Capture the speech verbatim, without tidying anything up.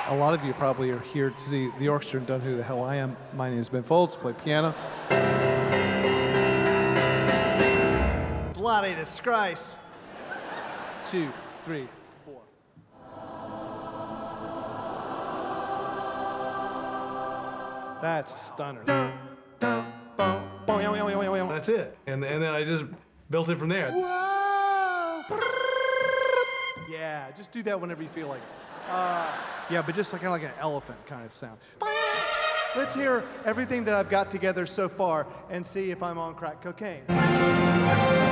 A lot of you probably are here to see the orchestra and don't know who the hell I am. My name is Ben Folds, play piano. Bloody disgrace. Two, three, four. That's a stunner. That's it. And, and then I just built it from there. Whoa. Yeah, just do that whenever you feel like it. Uh, yeah, but just like, kind of like an elephant kind of sound. Let's hear everything that I've got together so far and see if I'm on crack cocaine.